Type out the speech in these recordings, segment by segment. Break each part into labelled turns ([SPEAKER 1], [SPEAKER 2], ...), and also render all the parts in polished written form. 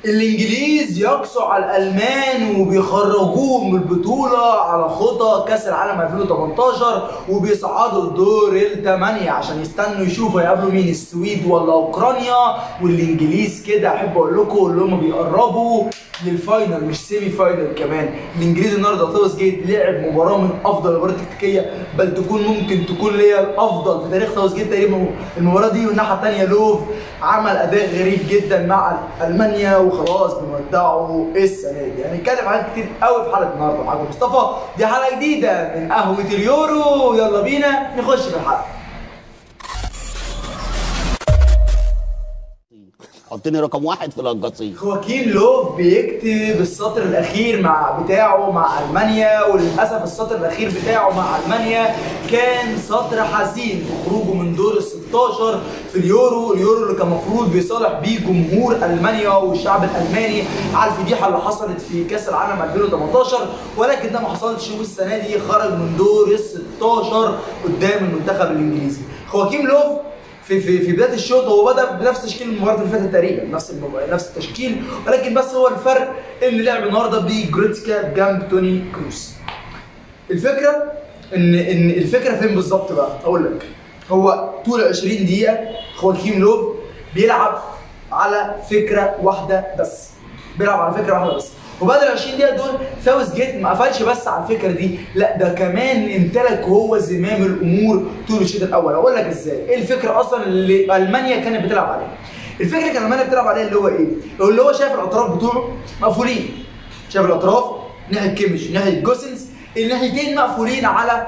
[SPEAKER 1] الانجليز يقسوا على الالمان وبيخرجوهم من البطوله على خطى كاس العالم 2018 وبيصعدوا الدور الثمانيه عشان يستنوا يشوفوا يقابلوا مين، السويد ولا اوكرانيا. والانجليز كده احب اقول لكم اللي هم بيقربوا للفاينل مش سيمي فاينل كمان. الانجليز النهارده ساوث جيت لعب مباراه من افضل المباريات التكتيكيه، بل ممكن تكون هي الافضل في تاريخ ساوث جيت تقريبا المباراه دي. والناحيه الثانيه لوف عمل اداء غريب جدا مع المانيا وخلاص بنودعه السنه دي. هنتكلم عن كتير قوي في حلقه النهارده. معاكم مصطفى، دي حلقه جديده من قهوه اليورو، يلا بينا نخش في الحلقه.
[SPEAKER 2] حطني رقم واحد في القصيم.
[SPEAKER 1] خواكين لوف بيكتب السطر الاخير بتاعه مع المانيا، وللاسف السطر الاخير بتاعه مع المانيا كان سطر حزين، خروجه من دور ال 16 في اليورو اللي كان المفروض بيصالح بيه جمهور المانيا والشعب الالماني على الفضيحه اللي حصلت في كاس العالم 2018، ولكن ده ما حصلش، والسنه دي خرج من دور ال 16 قدام المنتخب الانجليزي. خواكين لوف في بدايه الشوط هو بدا بنفس تشكيل المباراه اللي فاتت تقريبا، نفس التشكيل، ولكن بس هو الفرق ان لعب النهارده بجريتسكا بجنب توني كروس. الفكره ان الفكره فين بالظبط بقى؟ اقول لك. هو طول 20 دقيقه خواكين لوف بيلعب على فكره واحده بس، وبعد ال 20 دقيقه دول ساوث جيت ما قفلش بس على الفكره دي، لا ده كمان امتلك هو زمام الامور طول الشوط الاول. اقول لك ازاي؟ ايه الفكره اصلا اللي المانيا كانت بتلعب عليها؟ الفكره كان المانيا بتلعب عليها اللي هو ايه؟ اللي هو شايف الاطراف بتوعه مقفولين، شايف الاطراف ناحيه كيميش ناحيه جوسنس، الناحيتين مقفولين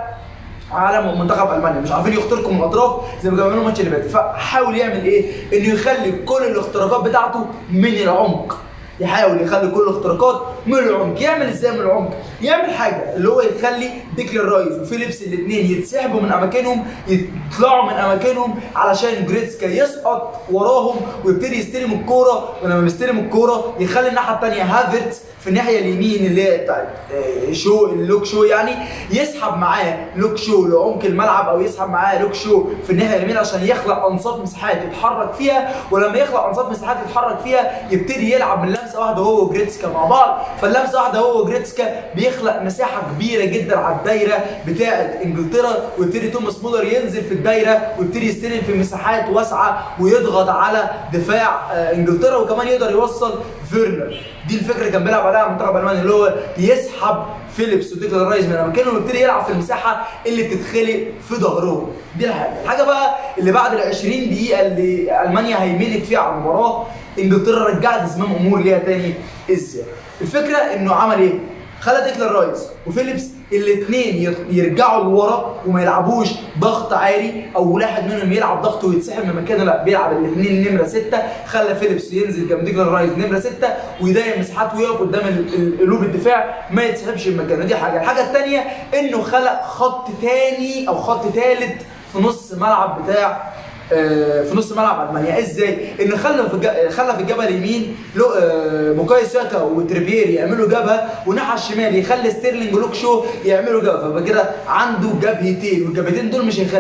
[SPEAKER 1] على منتخب المانيا، مش عارفين يخترقوا من الاطراف زي ما كانوا بيعملوا الماتش اللي فات. فحاول يعمل ايه؟ انه يخلي كل الاختراقات بتاعته من العمق، يحاول يخلي كل الاختراقات من العمق. يعمل ازاي من العمق؟ يعمل حاجه اللي هو يخلي ديكلان رايس وفيليبس الاثنين يتسحبوا من اماكنهم، يطلعوا من اماكنهم علشان جريتسكا يسقط وراهم ويبتدي يستلم الكوره، ولما بيستلم الكوره يخلي الناحيه الثانيه هافرتس في الناحيه اليمين اللي هي بتاعت لوك شو، يعني يسحب معاه لوك شو لعمق الملعب، او يسحب معاه لوك شو في الناحيه اليمين عشان يخلق انصاف مساحات يتحرك فيها، ولما يخلق انصاف مساحات يتحرك فيها يبتدي يلعب من لمسه واحده هو وجريتسكا مع بعض. فاللمسه واحده هو وجريتسكا بيخلق مساحه كبيره جدا على الدايره بتاعه انجلترا، ويبتدي توماس مولر ينزل في الدايره ويبتدي يستلم في مساحات واسعه ويضغط على دفاع انجلترا، وكمان يقدر يوصل فيرنر. دي الفكره اللي كان بيلعب عليها منتخب المانيا، اللي هو يسحب فيليبس وديكلان رايس من اماكنهم ويبتدي يلعب في المساحه اللي بتتخلق في ظهرهم. دي الحاجه بقى اللي بعد ال 20 دقيقه اللي المانيا هيمنت فيها على المباراه، انجلترا رجعت زمام امور ليها تاني. ازاي؟ الفكره انه عمل ايه؟ خلى ديكلان رايس وفيليبس الاثنين يرجعوا لورا وما يلعبوش ضغط عالي او واحد منهم يلعب ضغط ويتسحب من مكانه، لا بيلعب الاثنين نمره 6. خلى فيليبس ينزل جنب ديكلان رايس نمره 6 ويضيق مساحات ويقف قدام قلوب الدفاع ما يتسحبش من مكانه. دي حاجه. الحاجه الثانيه انه خلق خط ثاني او خط ثالث في نص ملعب بتاع في نص ملعب المانيا. ازاي؟ انه خلى في الجبهه اليمين بوكايو ساكا وتريبيري يعملوا جبهه، والناحيه الشمال يخلي ستيرلينج ولوك شو يعملوا جبهه، فبقى كده عنده جبهتين، والجبهتين دول مش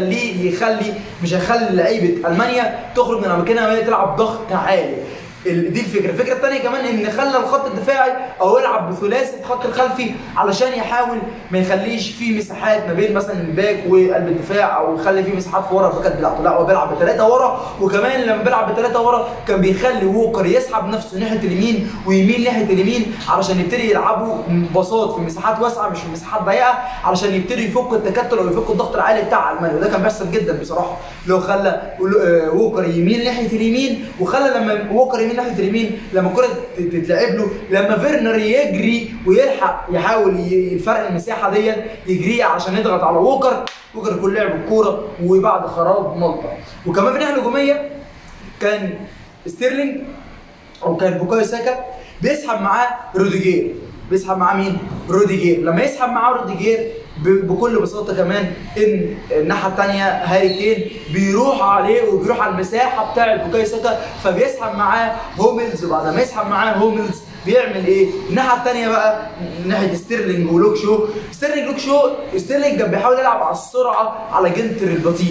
[SPEAKER 1] هيخلي لعيبه المانيا تخرج من اماكنها وهي تلعب ضغط عالي. دي الفكره. الفكره الثانيه كمان ان خلى الخط الدفاعي او يلعب بثلاثي الخط الخلفي علشان يحاول ما يخليش فيه مساحات ما بين مثلا الباك وقلب الدفاع، او يخلي فيه مساحات في ورا الباكات بتاعته، لا هو بيلعب بثلاثه ورا. وكمان لما بيلعب بثلاثه ورا كان بيخلي ووكر يسحب نفسه ناحيه اليمين ويمين ناحيه اليمين علشان يبتدي يلعبوا باصات في مساحات واسعه مش في مساحات ضيقه، علشان يبتدي يفك التكتل او يفك الضغط العالي بتاع المانيا. وده كان بيحصل جدا بصراحه، لو خلى ووكر يمين ناحيه اليمين، وخلى لما ووكر يمين ناحيه اليمين لما الكره تتلعب له، لما فيرنر يجري ويلحق يحاول يفرق المساحه دي يجريها عشان يضغط على ووكر يكون لعب الكوره وبعد خراب ملطه. وكمان في الناحيه الهجوميه كان ستيرلينج او كان بوكايو ساكا بيسحب معاه روديجير. بيسحب معاه مين؟ روديجير. لما يسحب معاه روديجير بكل بساطه كمان ان الناحيه الثانيه هاري كين بيروح عليه وبيروح على المساحه بتاعه بوكايو ساكا، فبيسحب معاه هوملز. وبعد ما يسحب معاه هوملز بيعمل ايه؟ الناحيه الثانيه بقى ناحيه ستيرلينج ولوك شو. ستيرلينج كان بيحاول يلعب على السرعه على جنتر البطيء،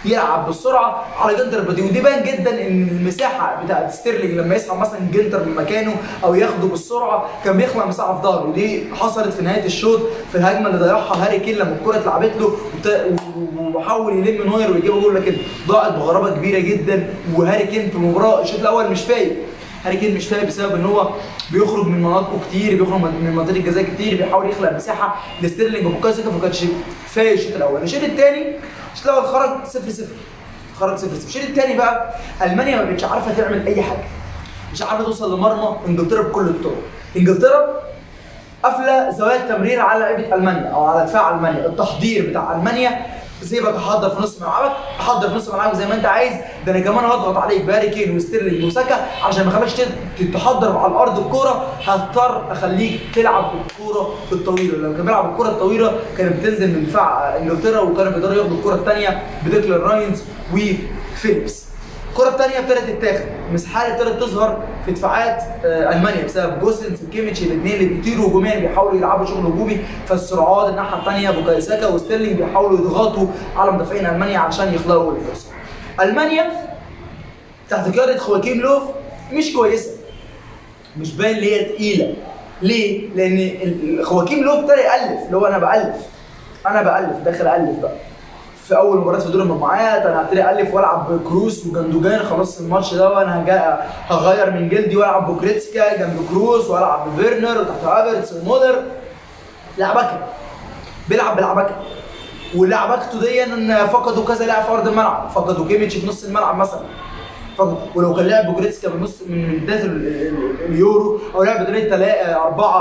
[SPEAKER 1] يلعب بالسرعه على جنتر بدي، ودي بان جدا ان المساحه بتاعت ستيرلينج لما يسحب مثلا جنتر من مكانه او ياخده بالسرعه كان بيخلق مساحه في ظهره، ودي حصلت في نهايه الشوط في الهجمه اللي ضيعها هاري كين لما الكره اتلعبت له وحاول يلم نوير ويجيبها جول، لكن ضاعت بغرابه كبيره جدا. وهاري كين في المباراه الشوط الاول مش فايق، هاري كين مش فايق بسبب ان هو بيخرج من مناطقه كتير، بيخرج من منطقه الجزاء كتير، بيحاول يخلق مساحه لستيرلينج وبوكايو ساكا، ما كانش فايق الشوط الاول. الشوط الثاني خرج 0-0 خرج 0-0. الشوط الثاني بقى المانيا ما بقتش عارفه تعمل اي حاجه، مش عارفه توصل لمرمى انجلترا بكل الطرق. انجلترا قافله زوايا التمرير على لعيبه المانيا او على دفاع المانيا، التحضير بتاع المانيا سيبك احضر في نص ملعبك، احضر في نص ملعبك زي ما انت عايز، ده انا كمان هضغط عليك بهاري كين وستيرلينج وساكا عشان ما اخليكش تحضر على الارض الكوره، هضطر اخليك تلعب بالكوره الطويله. لما كان بيلعب بالكوره الطويله كانت بتنزل من دفاع انجلترا وكانوا بيقدروا ياخدوا الكوره الثانيه بديكلان راينز وفيليبس. الكره الثانيه ابتدت تتاخد، مساحات ابتدت تظهر في دفاعات المانيا بسبب جوسنس وكيميتش، الاثنين اللي بيطيروا هجوميا بيحاولوا يلعبوا شغل هجومي، فالسرعات الناحيه الثانيه بوكايو ساكا وستيرلينج بيحاولوا يضغطوا على مدافعين المانيا علشان يخلقوا الفرصه. المانيا تحت قياده خواكيم لوف مش كويسه، مش باين ان هي تقيله. ليه؟ لان خواكيم لوف ابتدى يالف، اللي هو انا بالف داخل الف بقى. في اول مباراه في دور المجموعات انا هبتدي الف والعب بكروس وجندوجان، خلاص الماتش ده وانا هغير من جلدي والعب بوكريتسكا جنب كروس والعب بفيرنر وتحت هافرتس ومولر. لعبكه بيلعب بالعبكه، ولعبكته دي ان فقدوا كذا لاعب في ارض الملعب، فقدوا كيميتش في نص الملعب مثلا، ولو كان لعب بوكريتسكا من بدايه اليورو او لعب بطريقه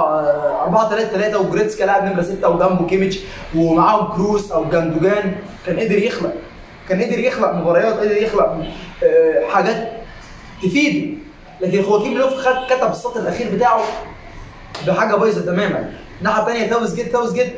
[SPEAKER 1] 4-3-3 وجريتسكا لاعب نمره 6 وجنبه كيميتش ومعاهم كروس او جندوجان، كان قدر يخلق مباريات، قدر يخلق حاجات تفيده. لكن خواكيم لوف كتب السطر الاخير بتاعه بحاجه بايظه تماما. الناحيه الثانيه تاوس جيت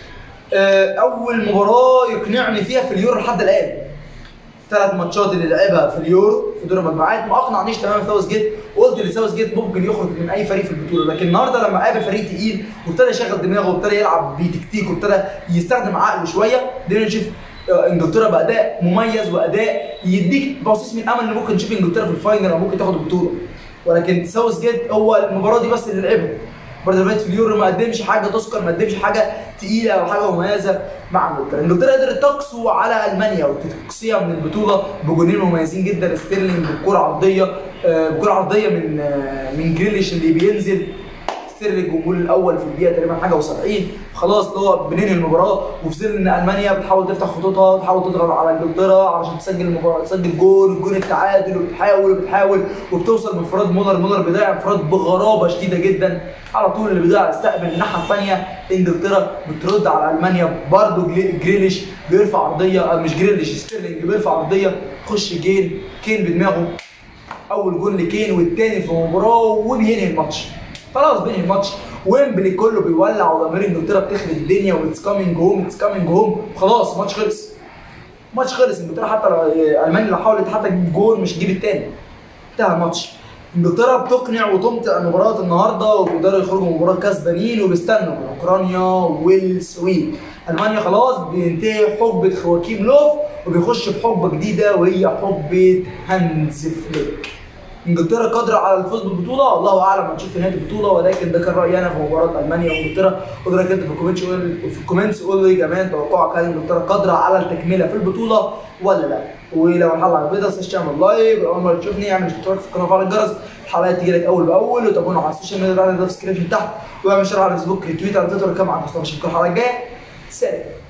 [SPEAKER 1] اول مباراه يقنعني فيها في اليورو لحد الان، 3 ماتشات اللي لعبها في اليورو في دور المجموعات ما اقنعنيش تماما ساوث جيت، وقلت ان ساوث جيت ممكن يخرج من اي فريق في البطوله. لكن النهارده لما قابل فريق تقيل وابتدى يشغل دماغه وابتدى يلعب بتكتيك وابتدى يستخدم عقله شويه، قدرنا نشوف انجلترا باداء مميز واداء يديك بصيص من امل ان ممكن نشوف انجلترا في الفاينل او ممكن تاخد البطوله. ولكن ساوث جيت هو المباراه دي بس اللي لعبها، برضه دلوقتي في اليورو ما قدمش حاجه تذكر، ما قدمش حاجه تقيله او حاجه مميزه مع انجلترا. انجلترا قدرت تقسو على المانيا وتقصيها من البطوله بجونين مميزين جدا، ستيرلينج بكره عرضيه من جريليش اللي بينزل ستيرلينج والجول الاول في الدقيقه تقريبا حاجه و70. خلاص اللي هو بننهي المباراه، وفي ظل ان المانيا بتحاول تفتح خطوطها وتحاول تضغط على انجلترا علشان تسجل جول التعادل، وبتحاول وبتوصل بانفراد مولر بيضيع انفراد بغرابه شديده جدا على طول، اللي بيضيع استقبل الناحيه الثانيه. انجلترا بترد على المانيا برده، جريليش بيرفع عرضيه، مش جريليش ستيرلينج بيرفع عرضيه تخش كين بدماغه، اول جول لكين والثاني في المباراه وبينهي الماتش. خلاص بينهي الماتش، ويمبلي كله بيولع وجماهير انجلترا بتخرب الدنيا واتس كامينج هوم خلاص الماتش خلص. انجلترا حتى لو المانيا لو حاولت حتى تجيب جول مش تجيب الثاني، انتهى الماتش. انجلترا بتقنع وتمتع مباراه النهارده وبيقدروا يخرجوا مباراه كسبانين وبيستنوا من اوكرانيا والسويد. المانيا خلاص بينتهي حقبه خواكيم لوف وبيخش في حقبه جديده وهي حقبه هانز فليك. انجلترا قادره على الفوز بالبطوله، الله اعلم هنشوف في نهايه البطوله، ولكن ده كان رايي انا في مباراه المانيا وانجلترا. قدر اكتب في الكومنتس قول لي كمان توقعك، هل انجلترا قادره على التكمله في البطوله ولا لا؟ ولو الحلقه عجبتك ما تنساش تعمل لايك، ولو اول مره تشوفني اعمل اشتراك في القناه وفعل الجرس، الحلقات تجي لك اول باول، وتابعونا على السوشيال ميديا بعد الديسكربشن تحت، واعمل شير على الفيسبوك ريتويت على تويتر. كمان مع مصطفى، اشوفكم الحلقه الجايه، سلام.